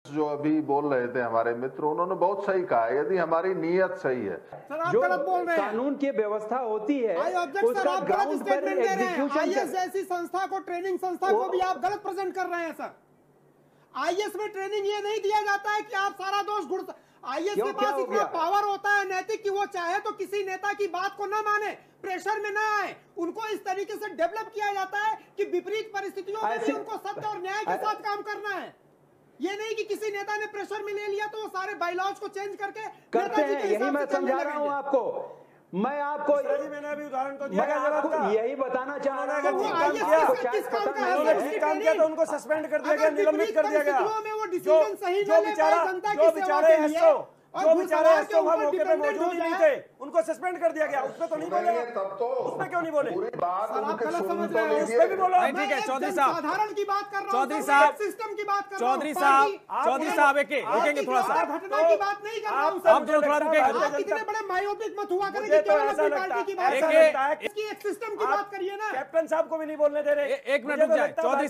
जो अभी बोल रहे थे हमारे मित्र, उन्होंने बहुत सही कहा। यदि हमारी नीयत सही है, सर आप गलत बोल रहे हैं। कानून की व्यवस्था होती है उसका ग्राउंड पर एग्जीक्यूशन। आईएएस जैसी संस्था को, ट्रेनिंग संस्था को भी आप गलत प्रेजेंट कर रहे हैं सर। आईएएस में ट्रेनिंग ये नहीं दिया जाता है कि आप सारा दोष घुड़। आईएएस के पास इतना पावर होता है नैतिक कि वो चाहे तो किसी नेता की बात को न माने, प्रेशर में न आए। उनको इस तरीके से डेवलप किया जाता है कि विपरीत परिस्थितियों में भी उनको सत्य और न्याय के साथ काम करना है। ये नहीं कि किसी नेता ने प्रेशर में ले लिया तो वो सारे बायलॉज को चेंज करके करते हैं। यही मैं समझा रहा हूं आपको। मैं आपको मैंने अभी उदाहरण तो दिया, यही बताना चाह रहा हूं। काम किया तो उनको सस्पेंड कर दिया गया, निलंबित कर दिया गया। जो बेचारे मौके पे मौजूद ही नहीं थे, उनको सस्पेंड कर दिया गया। उसमें तो नहीं बोले, उसमें क्यों नहीं बोले? आप गलत समझ रहे हैं। उसमें भी बोलो। ठीक है चौधरी साहब, साधारण की बात कर रहा हूं, चौधरी साहब, सिस्टम की बात कर रहा हूं, चौधरी साहब रुकेंगे थोड़ा सा। घटना की बात नहीं कर रहा हूं। आप दोनों थोड़ा रुकेंगे। आप इतने बड़े मायोपिक मत हुआ करें कि केवल अपनी पार्टी की बात कर रहे हैं। इसकी एक सिस्टम की बात करिए ना। कैप्टन साहब को भी नहीं बोलने दे रहे। एक मिनट रुक जाए चौधरी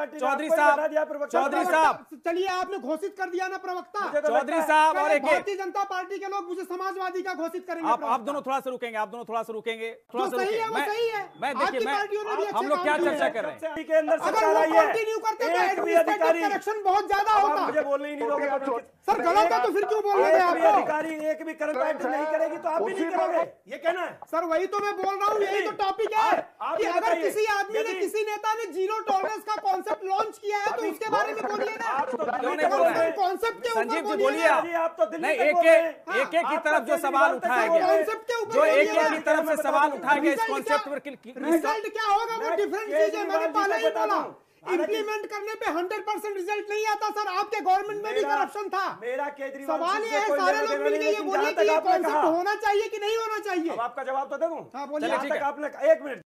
साहब, चलिए आपने घोषित कर दिया ना प्रवक्ता। चौधरी साहब और एक भारतीय जनता पार्टी के लोग मुझे समाजवादी का घोषित करेंगे। आप दोनों थोड़ा सा रुकेंगे, आप दोनों थोड़ा सा रुकेंगे, थोड़ा सा सही है वो सही है। मैं देखिए, हम लोग क्या चर्चा कर रहे हैं के अंदर सरकार आई है, कंटिन्यू करते तो एडमिनिस्ट्रेटिव करप्शन बहुत ज्यादा होता। मुझे बोलने ही नहीं दोगे सर, गलत है तो फिर क्यों बोल रहे हैं? आपको अधिकारी एक भी कर्म एक्ट नहीं करेगी तो आप भी नहीं करोगे, ये कहना है सर। वही तो मैं बोल रहा हूँ, यही तो टॉपिक है कि अगर किसी आदमी ने, किसी नेता ने जीरो टॉलरेंस का कॉन्सेप्ट लॉन्च किया है तो उसके बारे में बोलिए ना। कॉन्सेप्ट के संजीव जी बोलिए आप तो नहीं, एक की तरफ जो सवाल उठाया गया, जो एक की तरफ से सवाल उठाया गया इस कॉन्सेप्ट पर, रिजल्ट क्या होगा वो डिफरेंट चीज है। मैंने पहले ही बोला, इंप्लीमेंट करने पे 100% रिजल्ट नहीं आता सर। आपके गवर्नमेंट में भी करप्शन था। मेरा केजरीवाल सवाल ये है, सारे लोग मिलकर ये बोलिए कि ये कॉन्सेप्ट होना चाहिए कि नहीं होना चाहिए। आपका जवाब तो दे दूं। हाँ बोलिए। आपने 1 मिनट